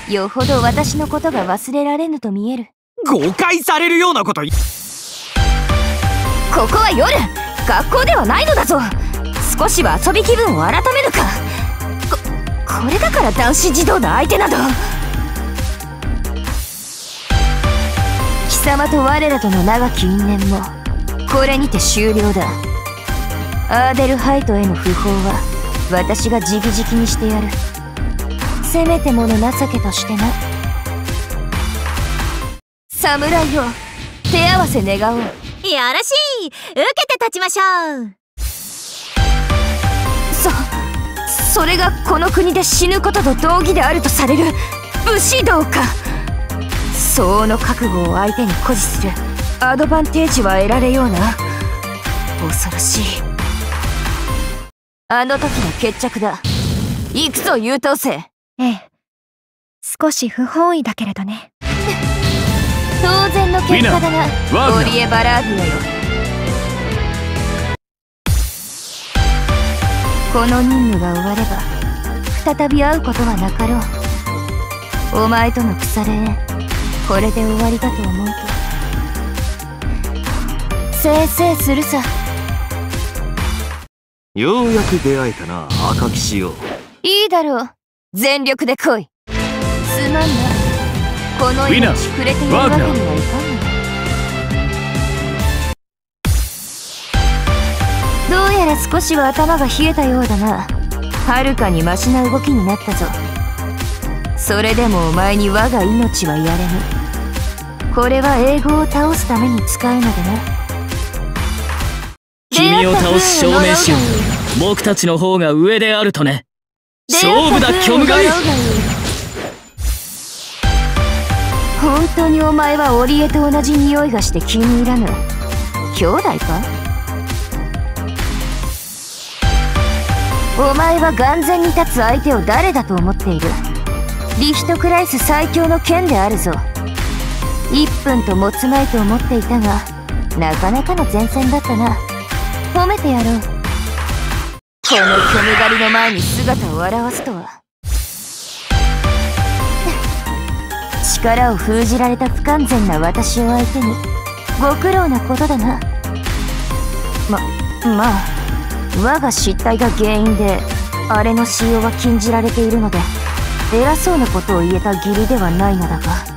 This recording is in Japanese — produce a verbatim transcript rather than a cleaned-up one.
よほど私のことが忘れられぬと見える。 誤解されるようなこと。ここは夜、学校ではないのだぞ。少しは遊び気分を改めぬか。こ、これだから男子児童の相手など。貴様と我らとの長き因縁もこれにて終了だ。アーデルハイトへの不法は私が直々にしてやる。せめてもの情けとしてな。侍よ、手合わせ願おう。 よろしい、受けて立ちましょう。 そ、それがこの国で死ぬことと同義であるとされる武士道か。相応の覚悟を相手に誇示するアドバンテージは得られような。恐ろしい。あの時の決着だ。行くぞ優等生。 ええ、少し不本意だけれどね。 当然の結果だな、オリエ・バラーディアよ。この任務が終われば再び会うことはなかろう。お前との腐れ縁、これで終わりだと思うとせいせいするさ。 ようやく出会えたな、赤騎士よ。 いいだろう、全力で来い。すまんな、この命くれているわけにはいかんのだ。どうやら少しは頭が冷えたようだな。はるかにマシな動きになったぞ。それでもお前に我が命はやれぬ。これは英語を倒すために使うのでな。 君を倒し証明しよう。僕たちの方が上であるとね。勝負だ虚無がい。 本当にお前はオリエと同じ匂いがして気に入らぬ。兄弟か。お前は眼前に立つ相手を誰だと思っている。リヒトクライス最強の剣であるぞ。いっぷんと持つまいと思っていたが、なかなかの前線だったな。褒めてやろう。この虚無狩りの前に姿を現すとは。力を封じられた不完全な私を相手にご苦労なことだな。ま、まあ我が失態が原因であれの使用は禁じられているので、偉そうなことを言えた義理ではないのだが。